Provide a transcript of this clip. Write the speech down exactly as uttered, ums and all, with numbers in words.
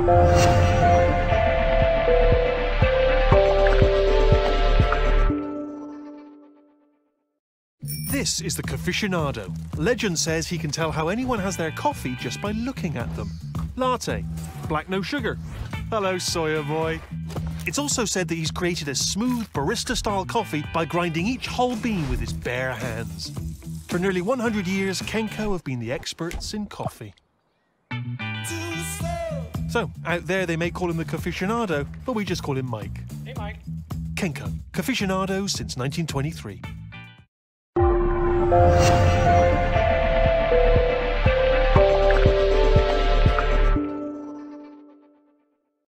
This is the Cafficionado. Legend says he can tell how anyone has their coffee just by looking at them. Latte, black no sugar. Hello, soya boy. It's also said that he's created a smooth barista-style coffee by grinding each whole bean with his bare hands. For nearly one hundred years, Kenco have been the experts in coffee. So, out there they may call him the Cafficionado, but we just call him Mike. Hey, Mike. Kenco, Cafficionado since nineteen twenty-three.